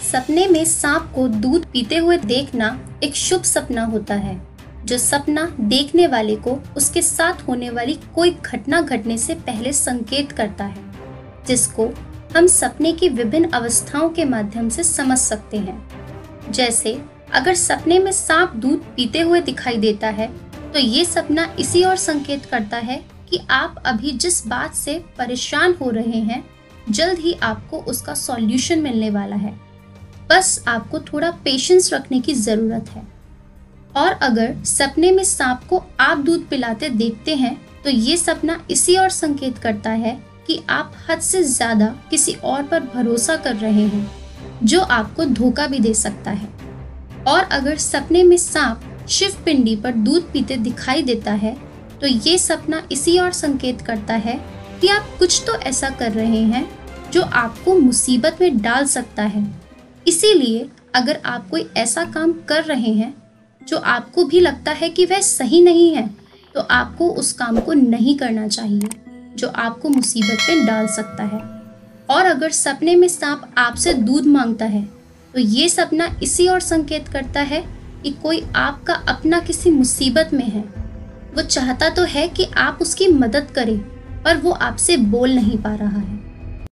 सपने में सांप को दूध पीते हुए देखना एक शुभ सपना होता है, जो सपना देखने वाले को उसके साथ होने वाली कोई घटना घटने से पहले संकेत करता है, जिसको हम सपने की विभिन्न अवस्थाओं के माध्यम से समझ सकते हैं। जैसे अगर सपने में सांप दूध पीते हुए दिखाई देता है, तो ये सपना इसी ओर संकेत करता है कि आप अभी जिस बात से परेशान हो रहे हैं, जल्द ही आपको उसका सॉल्यूशन मिलने वाला है। बस आपको थोड़ा पेशेंस रखने की ज़रूरत है। और अगर सपने में सांप को आप दूध पिलाते देखते हैं, तो ये सपना इसी ओर संकेत करता है कि आप हद से ज़्यादा किसी और पर भरोसा कर रहे हैं, जो आपको धोखा भी दे सकता है। और अगर सपने में सांप शिव पिंडी पर दूध पीते दिखाई देता है, तो ये सपना इसी ओर संकेत करता है कि आप कुछ तो ऐसा कर रहे हैं जो आपको मुसीबत में डाल सकता है। इसीलिए अगर आप कोई ऐसा काम कर रहे हैं जो आपको भी लगता है कि वह सही नहीं है, तो आपको उस काम को नहीं करना चाहिए, जो आपको मुसीबत में डाल सकता है। और अगर सपने में सांप आपसे दूध मांगता है, तो ये सपना इसी ओर संकेत करता है कि कोई आपका अपना किसी मुसीबत में है। वो चाहता तो है कि आप उसकी मदद करें, पर वो आपसे बोल नहीं पा रहा है।